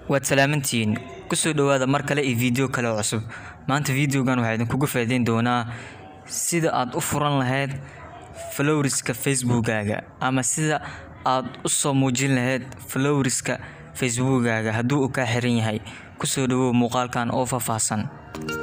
waad salaamantiin kusoo dhawaada mar kale iyo video kale oo cusub. Maanta videogan waxaan idinku faa'iideyn doonaa sida aad u furan lahayd followerska Facebook-gaaga ama sida aad u soo muujin lahayd followerska Facebook-gaaga hadduu uu ka xiran yahay. Kusoo dhawow muuqaalkan oo faahfaahsan.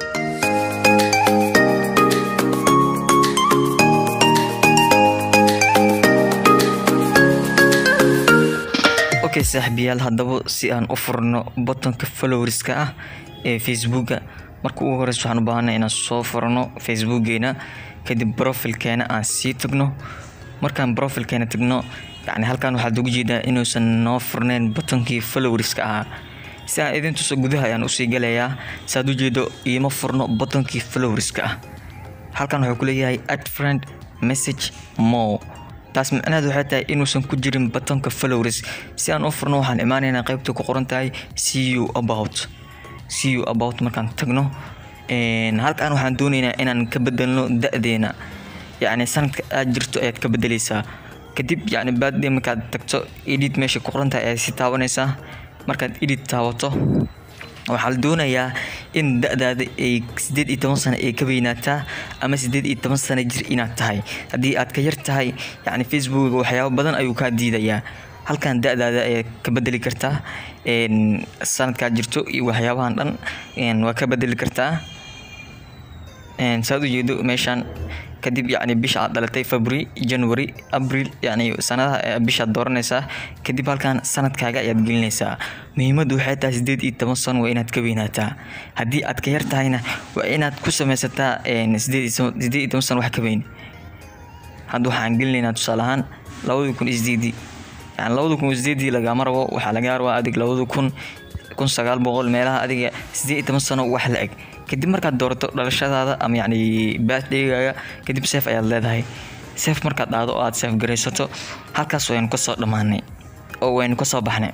Okay saaxiibayaal, haddaba si aan u furno buttonka followerska ah ee Facebook-ga, marka ugu horeysa waxaan u baahanahay inaan soo furno Facebook-geena, kadib profile-keena aan sii tagno. Markaan profile-keena tagno, halkan waxaad ugu jeedaa inuusan noo furnayn buttonkii followerska ah. Si aan idin tuso gudaha ayaan u sii galayaa. Saad u jeedo iima furno buttonkii followerska ah. Halkan wuxuu ku leeyahay add friend message more. taas macnaheedu waxay tahay inuusan ku jirin buttonka followers. Si aan u furno waxaan imaanaynaa qaybta ku qoran tahay see you about markaan tagno halkan waxaan doonaynaa inaan ka bedelno da'deena, sanadka aad jirto ayaad ka bedelaysaa. Kadib birthday markaad tagto edit meesha ku qoran tahay ayaad si taabanaysaa. Markaad edit taabato waxaa la doonayaa in da'daada ay 18 sano ay ka weynaataa ama 18 sano jir inaad tahay. Haddii aad ka yar tahay Facebook waxyaabo badan ayuu ka diidayaa. Halkan da'daada ay ka bedeli kartaa sanadka jirto iyo waxyaabahan dhan waa ka bedeli kartaa. Saad u jeedo meeshan kadib bisha aad dhalatay February, January, April sanadaha bisha dooranaysaa. Kadib halkan sanadkaaga ayaad gelinaysaa. Muhiimadu waxay tahay 18 sano waa inaad ka weynaataa. Haddii aad ka yar tahayna waa inaad ku samaysataa 18 sano wax ka weyn. Hadda waxaan gelinaynaa tusaale ahaan 2008. 2008 lagama rabo, waxaa laga rabaa adig 1900 meelaha adiga 18 sano wax la eg. kadib markaad doorato dhalashadaada ama birthday-gaaga, kadib save ayaad leedahay. Save markaad dhacdo oo aad save garaysato, halkaas waynu ka soo dhamaanay oo waynu ka soo baxnay.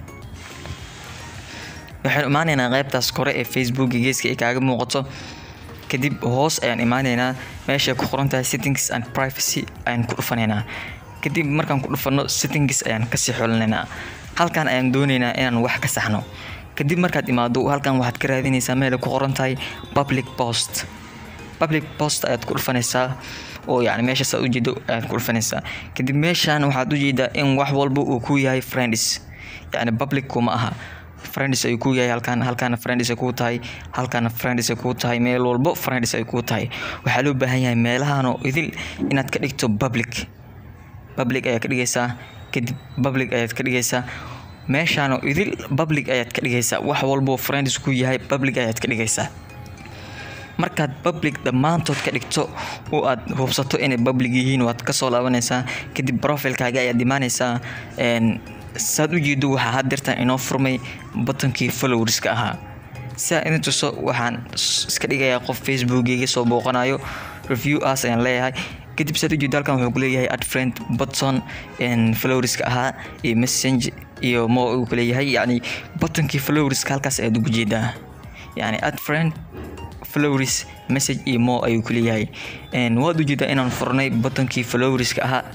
Waxaan imaanaynaa qaybtaas kore ee Facebook geeska ay kaaga muuqato. Kadib hoos ayaan imaanaynaa meesha ku qoran tahay settings and privacy ayaan ku dhufanaynaa. Kadib markaan ku dhufano settings ayaan ka sii xulinaynaa. Halkan ayaan doonaynaa inaan wax ka saxno. kadib markaad imaado halkan waxaad ka raadinaysaa meel ku qoran tahay public post ayaad ku dhufanaysaa oo meeshaas aad u jeedo ayaad ku dhufanaysaa. kadib meeshan waxaad u jeedaa in wax walba uu ku yahay friends, public kuma aha, friends ay ku yahay. halkan friends ay ku tahay, halkan friends ay ku tahay, meel walba friends ay ku tahay. waxaa loo baahan yahay meelahan oo idil inaad ka dhigto public ayaad ka dhigaysaa. kadib public ayaad ka dhigaysaa. meeshaan oo idil public ayaad ka dhigaysaa. wax walba friends ku yahay public ayaad ka dhigaysaa. markaad public dhammaantood ka dhigto oo aad hubsato inay public yihiin, waad ka soo laabanaysaa. kadib profile-kaaga ayaad imaanaysaa. saad u jeedo waxaa haddeertan inoo furmay buttonkii followerska ahaa. si aan idin tuso waxaan iska dhigayaa qof Facebook-gayga soo booqanayo, review as ayaan leeyahay. kadib saad u jeedo halkan wuxuu ku leeyahay add friend button followerska ahaa iyo message iyo more uu ku leeyahay. buttonkii followerska halkaas ayaad ugu jeedaa. add friend followers message iyo more ayuu ku leeyahay. waad u jeedaa inaan furnay buttonkii followerska ahaa.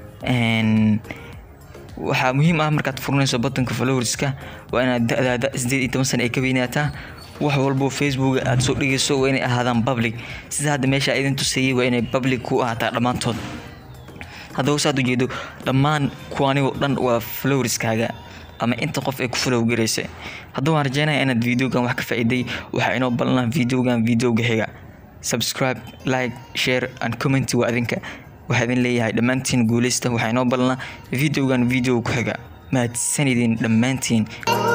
waxaa muhiim ah markaad furnayso buttonka followerska waa inaad da'daada 18 sano ay ka weynaataa. wax walba Facebook aad soo dhigayso waa inay ahaadaan public. sida hadda meesha idin tusayay waa inay public ku ahaataa dhammaantood. haddaba saad u jeedo dhammaan kuwanigo dhan waa followerskaaga ama inta qof ay ku follow garaysay. haddaba waan rajeynayaa inaad videogan wax ka faa'iiday. waxaa inoo ballan videoga xiga. Subscribe, like, share and comment waa adinka. waxaa idin leeyahay dhammaantiin guuleysta. waxaa inoo ballan videogan ku xiga. mahadsanidin dhammaantiin.